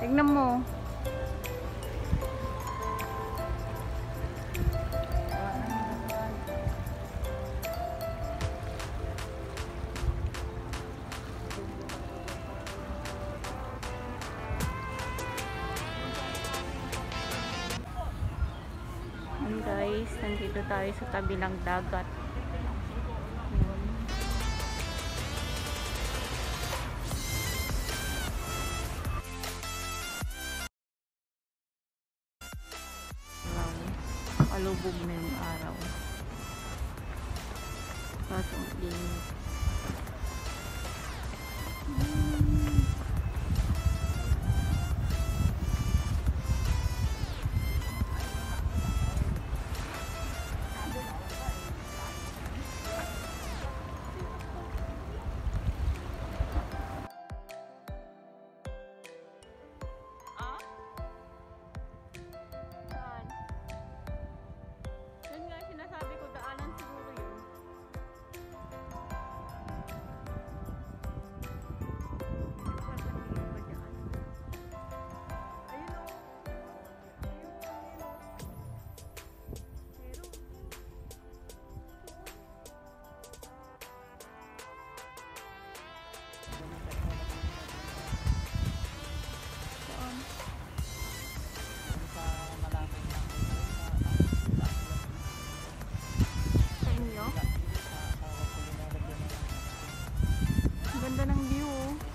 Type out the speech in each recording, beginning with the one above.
Tignan mo. Guys, nandito tayo sa tabi ng dagat. Palubog na yung araw. Kaso ang init. Ganda ng view.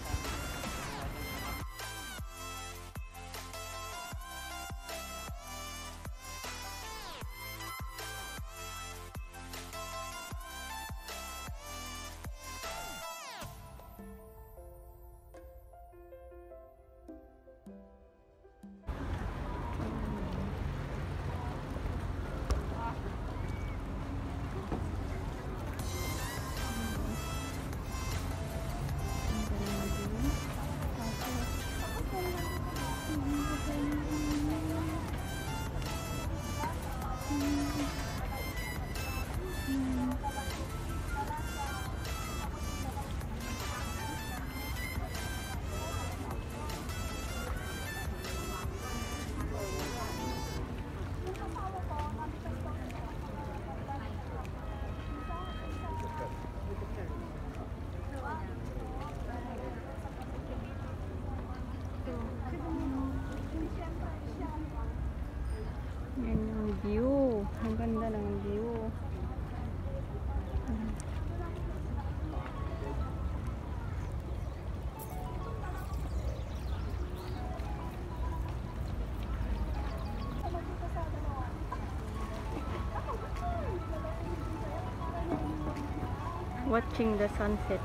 Yan yung view. Ang ganda ng view. Watching the sunset.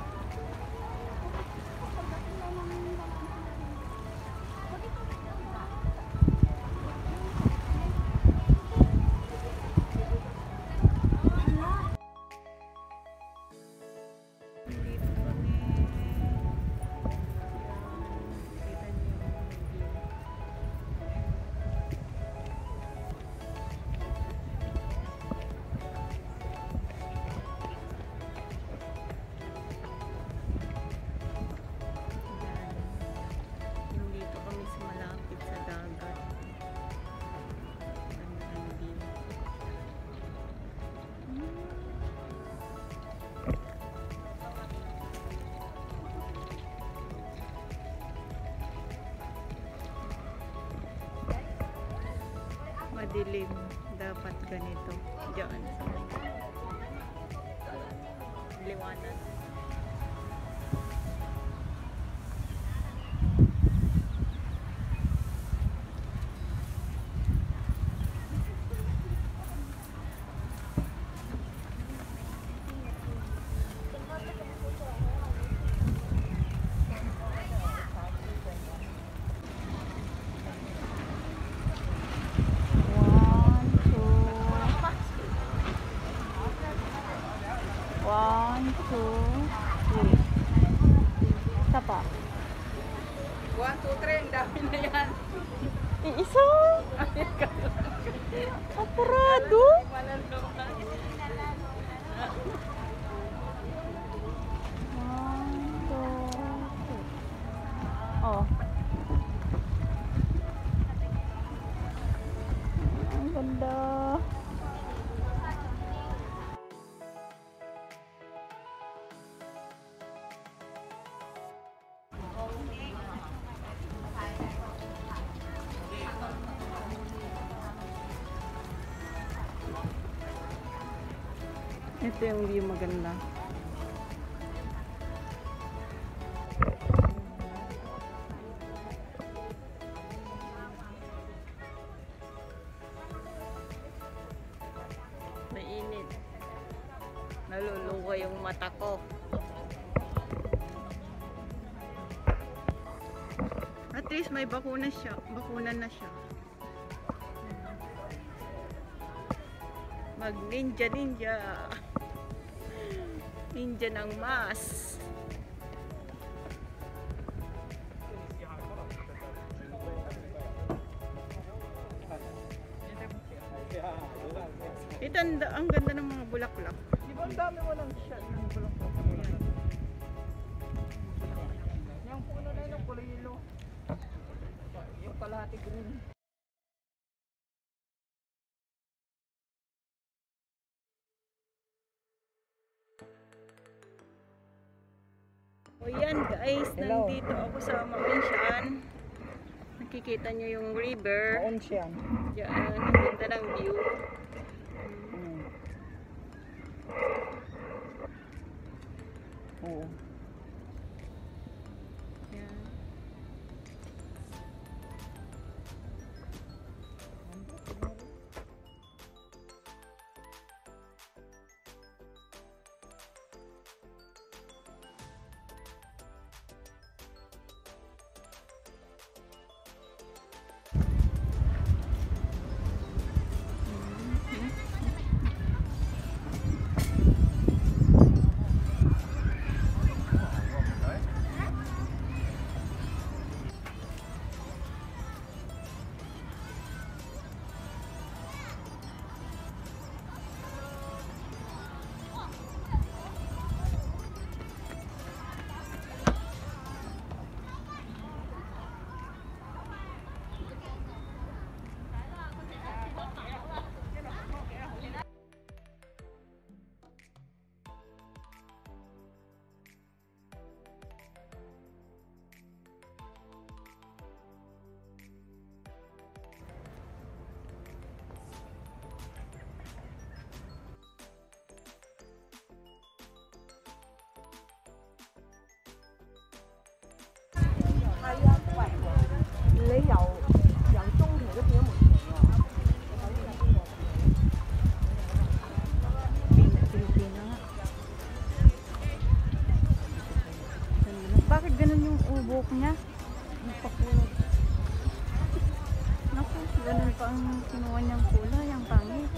Madilim, dapat ganito diyan sa liwanag. One, two, three. Isa pa. 1, 2, 3. Ang dami na yan. Isa. Apurado. Oh. Ito yung view maganda. Mainit. Naluluwa yung mata ko. At least may bakuna siya. Bakuna na siya. Mag ninja. Ninja ng mas. Ito ang ganda ng mga bulaklak. Di ba ang dami mo ng shot ng bulaklak? Yung puno na yun, kulay yellow. Yung kalahati green. O yan guys, Hello. nandito ako sa Maonsyan. Nakikita nyo yung river. Maonsyan. Diyan, ang ganda ng view. Oo. Yan. Bakit ganun yung ubok niya? Nagpakulot. Naku, ganun pa ang kinuha niyang kulay. Ang pangit.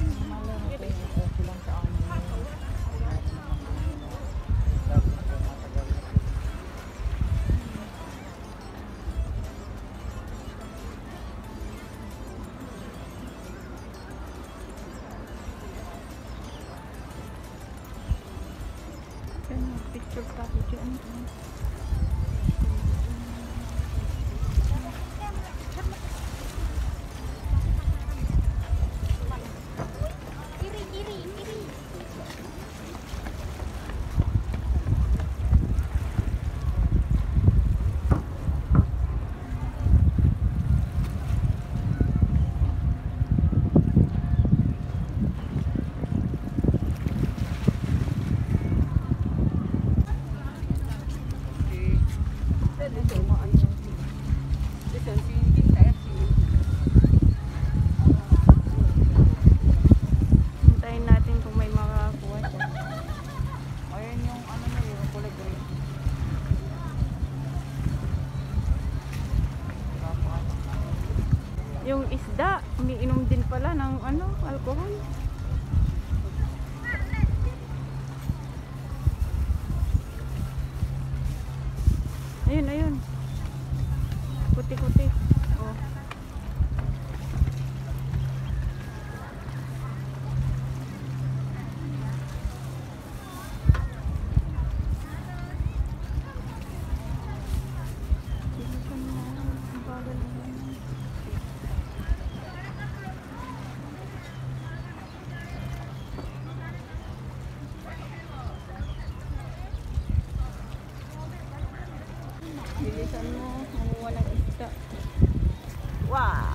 Picture pa ako dyan. Hintayin natin kung may makakakuha siya. Ayan yung ano na yun, kulay green. Yung isda, umiinom din pala ng alcohol. Ayun. Kuti-kuti. Oh. Bilisan mo, mamuha ng isda. Wow!